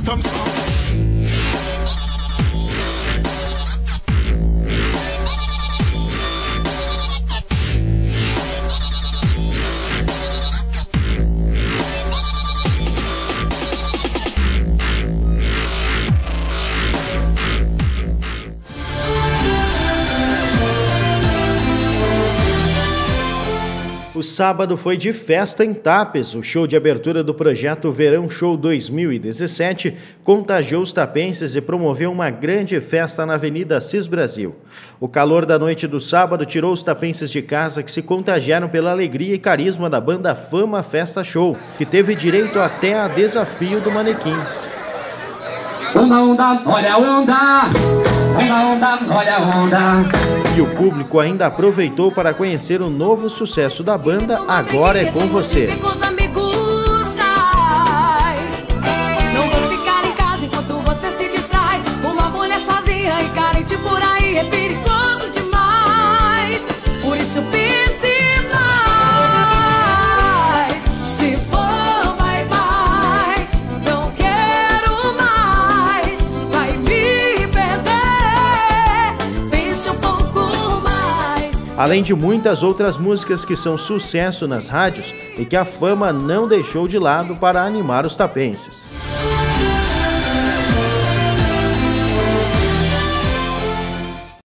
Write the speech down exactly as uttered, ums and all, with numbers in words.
system strong. O sábado foi de festa em Tapes. O show de abertura do projeto Verão Show dois mil e dezessete contagiou os tapenses e promoveu uma grande festa na Avenida Assis Brasil. O calor da noite do sábado tirou os tapenses de casa, que se contagiaram pela alegria e carisma da banda Fama Festa Show, que teve direito até a desafio do manequim. Onda, onda, olha a onda! Onda, onda, olha a onda! E o público ainda aproveitou para conhecer o novo sucesso da banda, Agora é Com Você. Não vou ficar em casa enquanto você se distrai. Uma mulher sozinha e carente por aí é perigoso demais. Por isso pense mais. Se for, vai, vai. Não quero mais. Vai me perder. Pense um pouco mais. Além de muitas outras músicas que são sucesso nas rádios e que a Fama não deixou de lado para animar os tapenses.